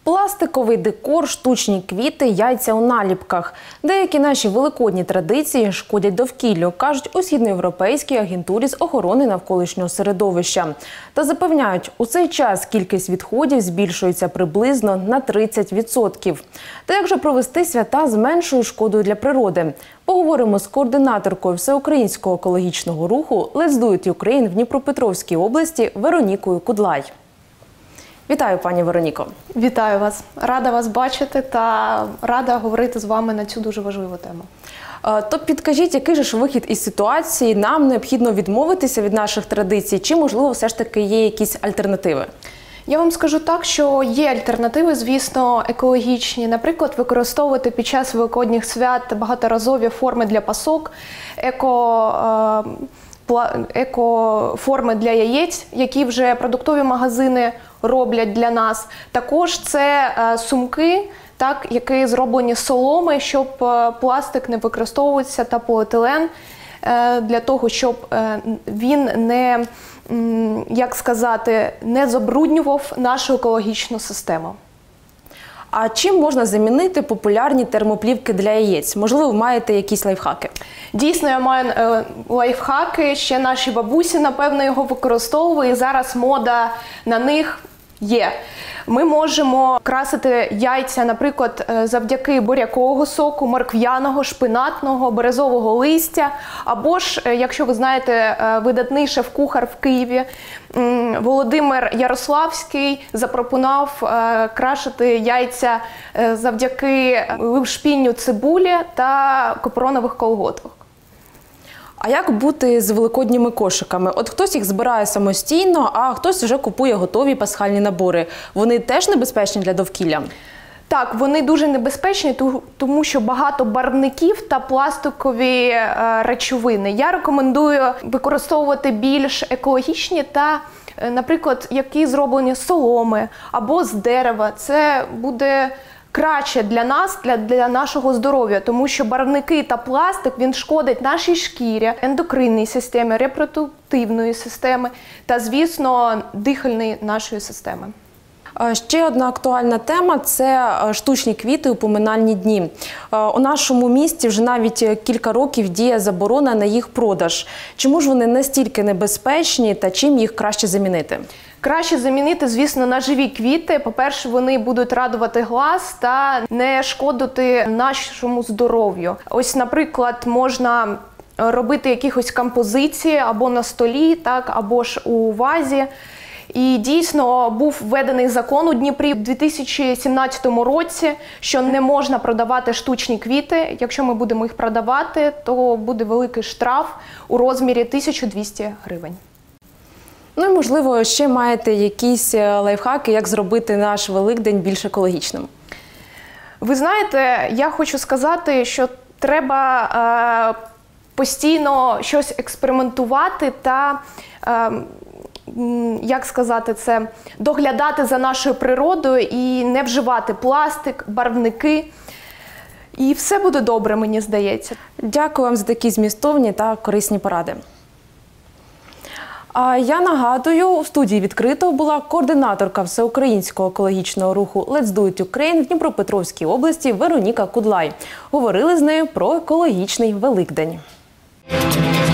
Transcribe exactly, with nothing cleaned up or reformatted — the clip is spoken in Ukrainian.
Пластиковий декор, штучні квіти, яйця у наліпках. Деякі наші великодні традиції шкодять довкіллю, кажуть у Східноєвропейській агентурі з охорони навколишнього середовища. Та запевняють, у цей час кількість відходів збільшується приблизно на тридцять відсотків. Та як же провести свята з меншою шкодою для природи? Поговоримо з координаторкою Всеукраїнського екологічного руху Let's Do It Ukraine в Дніпропетровській області Веронікою Кудлай. Вітаю, пані Вероніко. Вітаю вас. Рада вас бачити та рада говорити з вами на цю дуже важливу тему. То підкажіть, який же ж вихід із ситуації? Нам необхідно відмовитися від наших традицій? Чи, можливо, все ж таки є якісь альтернативи? Я вам скажу так, що є альтернативи, звісно, екологічні. Наприклад, використовувати під час великодніх свят багаторазові форми для пасок, еко, еко-форми для яєць, які вже продуктові магазини роблять для нас. Також це сумки, так, які зроблені з соломи, щоб пластик не використовувався, та поліетилен, для того, щоб він не, як сказати, не забруднював нашу екологічну систему. А чим можна замінити популярні термоплівки для яєць? Можливо, ви маєте якісь лайфхаки? Дійсно, я маю е, лайфхаки, ще наші бабусі, напевно, його використовували, і зараз мода на них є. Ми можемо красити яйця, наприклад, завдяки бурякового соку, морквяного, шпинатного, березового листя. Або ж, якщо ви знаєте, видатний шеф-кухар в Києві Володимир Ярославський запропонував крашити яйця завдяки шпінню цибулі та капронових колготок. А як бути з великодніми кошиками? От хтось їх збирає самостійно, а хтось вже купує готові пасхальні набори. Вони теж небезпечні для довкілля? Так, вони дуже небезпечні, тому що багато барвників та пластикові речовини. Я рекомендую використовувати більш екологічні та, наприклад, які зроблені з соломи або з дерева. Це буде краще для нас, для, для нашого здоров'я, тому що барвники та пластик, він шкодить нашій шкірі, ендокринній системі, репродуктивної системи та, звісно, дихальної нашої системи. Ще одна актуальна тема – це штучні квіти у поминальні дні. У нашому місті вже навіть кілька років діє заборона на їх продаж. Чому ж вони настільки небезпечні та чим їх краще замінити? Краще замінити, звісно, на живі квіти. По-перше, вони будуть радувати глаз та не шкодити нашому здоров'ю. Ось, наприклад, можна робити якісь композиції або на столі, так, або ж у вазі. І дійсно був введений закон у Дніпрі в дві тисячі сімнадцятому році, що не можна продавати штучні квіти. Якщо ми будемо їх продавати, то буде великий штраф у розмірі тисяча двісті гривень. Ну і, можливо, ще маєте якісь лайфхаки, як зробити наш Великдень більш екологічним? Ви знаєте, я хочу сказати, що треба е, постійно щось експериментувати та, е, як сказати це, доглядати за нашою природою і не вживати пластик, барвники. І все буде добре, мені здається. Дякую вам за такі змістовні та корисні поради. А я нагадую, у студії «Відкрито» була координаторка Всеукраїнського екологічного руху Let's Do It Ukraine в Дніпропетровській області Вероніка Кудлай. Говорили з нею про екологічний Великдень.